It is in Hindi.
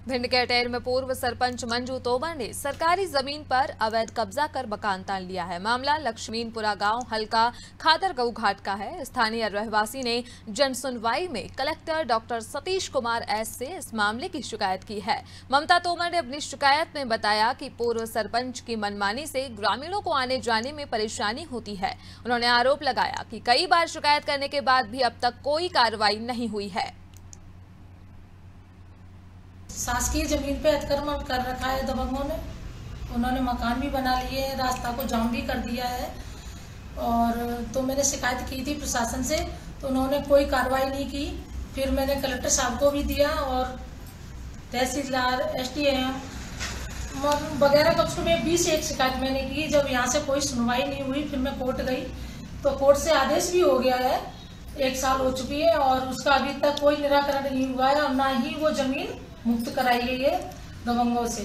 भिंड के अटेर में पूर्व सरपंच मंजू तोमर ने सरकारी जमीन पर अवैध कब्जा कर मकान तान लिया है। मामला लक्ष्मीनपुरा गांव हल्का खादरगऊ घाट का है। स्थानीय रहवासी ने जन सुनवाई में collector doctor Satish Kumar S से इस मामले की शिकायत की है। ममता तोमर ने अपनी शिकायत में बताया कि पूर्व सरपंच की मनमानी से ग्रामीणों को आने जाने में परेशानी होती है। उन्होंने आरोप लगाया कि कई बार शिकायत करने के बाद भी अब तक कोई कार्रवाई नहीं हुई है। शासकीय जमीन पे अतिक्रमण कर रखा है दबंगों ने। उन्होंने मकान भी बना लिए, रास्ता को जाम भी कर दिया है। और तो मैंने शिकायत की थी प्रशासन से, तो उन्होंने कोई कार्रवाई नहीं की। फिर मैंने कलेक्टर साहब को भी दिया और तहसीलदार, SDM वगैरह को में 21 शिकायत मैंने की। जब यहाँ से कोई सुनवाई नहीं हुई, फिर मैं कोर्ट गई, तो कोर्ट से आदेश भी हो गया है। 1 साल हो चुकी है और उसका अभी तक कोई निराकरण नहीं हुआ है और ना ही वो जमीन मुक्त कराई गई है दबंगों से।